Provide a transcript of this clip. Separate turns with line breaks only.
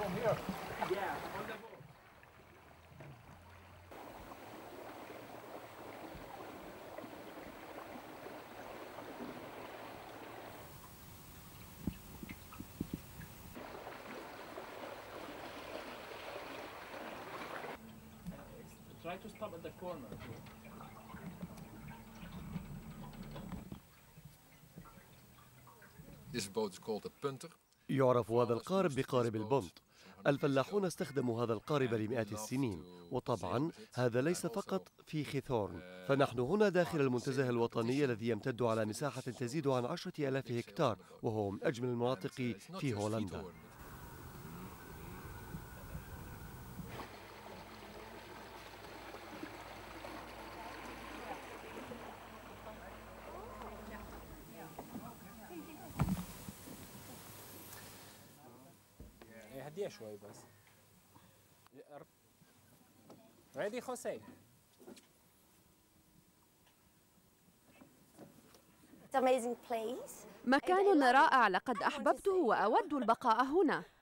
Try to stop at the corner.
This boat is called a punter.
يعرف هذا القارب بقارب البنط. الفلاحون استخدموا هذا القارب لمئات السنين، وطبعا هذا ليس فقط في خيثورن، فنحن هنا داخل المنتزه الوطني الذي يمتد على مساحة تزيد عن 10,000 هكتار، وهو من أجمل المناطق في هولندا.
هديها شوي بس. Ready, Jose?
مكان رائع، لقد أحببته وأود البقاء هنا.